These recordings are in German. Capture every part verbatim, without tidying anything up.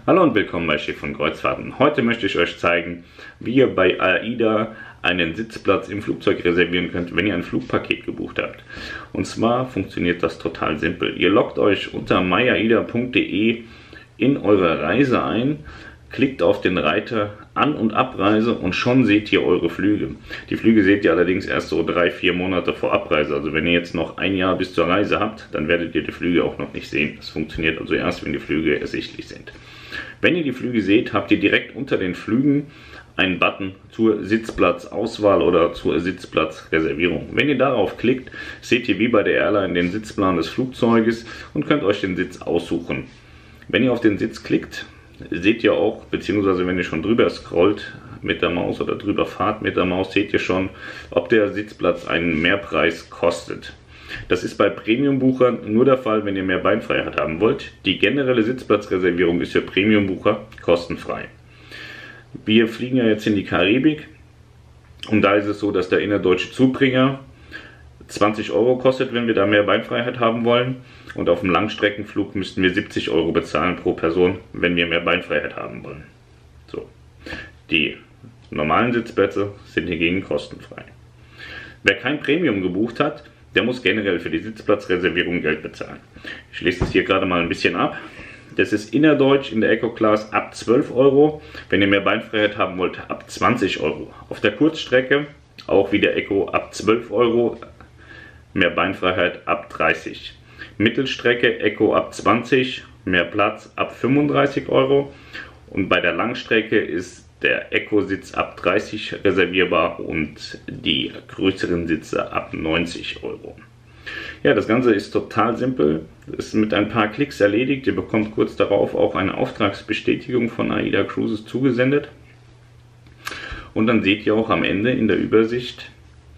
Hallo und willkommen bei Schiff und Kreuzfahrten. Heute möchte ich euch zeigen, wie ihr bei AIDA einen Sitzplatz im Flugzeug reservieren könnt, wenn ihr ein Flugpaket gebucht habt. Und zwar funktioniert das total simpel. Ihr loggt euch unter my aida punkt de in eure Reise ein, klickt auf den Reiter An- und Abreise und schon seht ihr eure Flüge. Die Flüge seht ihr allerdings erst so drei, vier Monate vor Abreise. Also wenn ihr jetzt noch ein Jahr bis zur Reise habt, dann werdet ihr die Flüge auch noch nicht sehen. Das funktioniert also erst, wenn die Flüge ersichtlich sind. Wenn ihr die Flüge seht, habt ihr direkt unter den Flügen einen Button zur Sitzplatzauswahl oder zur Sitzplatzreservierung. Wenn ihr darauf klickt, seht ihr wie bei der Airline den Sitzplan des Flugzeuges und könnt euch den Sitz aussuchen. Wenn ihr auf den Sitz klickt, seht ihr auch, beziehungsweise wenn ihr schon drüber scrollt mit der Maus oder drüber fahrt mit der Maus, seht ihr schon, ob der Sitzplatz einen Mehrpreis kostet. Das ist bei Premium-Buchern nur der Fall, wenn ihr mehr Beinfreiheit haben wollt. Die generelle Sitzplatzreservierung ist für Premium-Bucher kostenfrei. Wir fliegen ja jetzt in die Karibik und da ist es so, dass der innerdeutsche Zubringer zwanzig Euro kostet, wenn wir da mehr Beinfreiheit haben wollen. Und auf dem Langstreckenflug müssten wir siebzig Euro bezahlen pro Person, wenn wir mehr Beinfreiheit haben wollen. So. Die normalen Sitzplätze sind hingegen kostenfrei. Wer kein Premium gebucht hat, der muss generell für die Sitzplatzreservierung Geld bezahlen. Ich lese das hier gerade mal ein bisschen ab. Das ist innerdeutsch in der Eco Class ab zwölf Euro. Wenn ihr mehr Beinfreiheit haben wollt, ab zwanzig Euro. Auf der Kurzstrecke, auch wie der Eco, ab zwölf Euro. Mehr Beinfreiheit ab dreißig. Mittelstrecke Eco ab zwanzig, mehr Platz ab fünfunddreißig Euro. Und bei der Langstrecke ist der Eco-Sitz ab dreißig reservierbar und die größeren Sitze ab neunzig Euro. Ja, das Ganze ist total simpel, ist mit ein paar Klicks erledigt. Ihr bekommt kurz darauf auch eine Auftragsbestätigung von AIDA Cruises zugesendet. Und dann seht ihr auch am Ende in der Übersicht,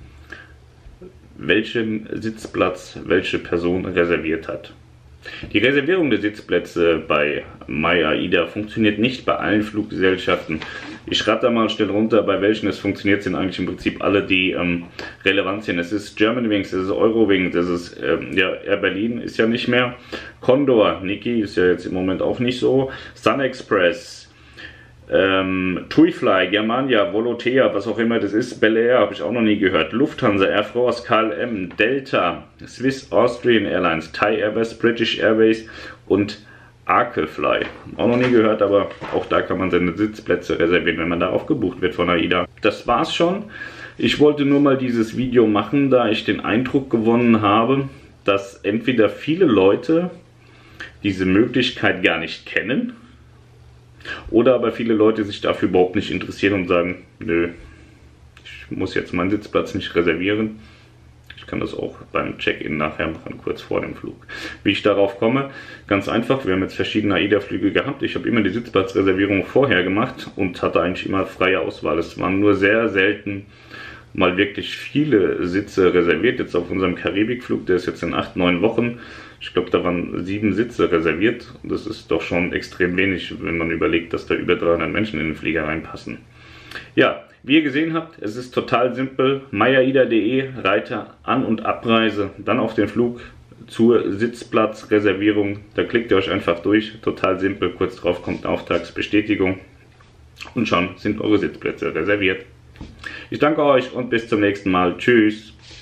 welchen Sitzplatz welche Person reserviert hat. Die Reservierung der Sitzplätze bei my aida funktioniert nicht bei allen Fluggesellschaften. Ich schreibe da mal schnell runter, bei welchen es funktioniert, sind eigentlich im Prinzip alle, die ähm, relevant sind. Es ist Germanwings, es ist Eurowings, es ist ähm, ja, Air Berlin ist ja nicht mehr. Condor, Niki ist ja jetzt im Moment auch nicht so. Sun Express, Ähm, TuiFly, Germania, Volotea, was auch immer das ist, Bel Air habe ich auch noch nie gehört, Lufthansa, Air France, K L M, Delta, Swiss, Austrian Airlines, Thai Airways, British Airways und Arkefly. Auch noch nie gehört, aber auch da kann man seine Sitzplätze reservieren, wenn man darauf gebucht wird von AIDA. Das war's schon. Ich wollte nur mal dieses Video machen, da ich den Eindruck gewonnen habe, dass entweder viele Leute diese Möglichkeit gar nicht kennen, oder aber viele Leute sich dafür überhaupt nicht interessieren und sagen, nö, ich muss jetzt meinen Sitzplatz nicht reservieren. Ich kann das auch beim Check-in nachher machen, kurz vor dem Flug. Wie ich darauf komme, ganz einfach, wir haben jetzt verschiedene AIDA-Flüge gehabt. Ich habe immer die Sitzplatzreservierung vorher gemacht und hatte eigentlich immer freie Auswahl. Es waren nur sehr selten mal wirklich viele Sitze reserviert. Jetzt auf unserem Karibikflug, der ist jetzt in acht, neun Wochen. Ich glaube, da waren sieben Sitze reserviert. Das ist doch schon extrem wenig, wenn man überlegt, dass da über dreihundert Menschen in den Flieger reinpassen. Ja, wie ihr gesehen habt, es ist total simpel. my aida punkt de, Reiter An- und Abreise, dann auf den Flug zur Sitzplatzreservierung. Da klickt ihr euch einfach durch. Total simpel. Kurz drauf kommt eine Auftragsbestätigung. Und schon sind eure Sitzplätze reserviert. Ich danke euch und bis zum nächsten Mal. Tschüss.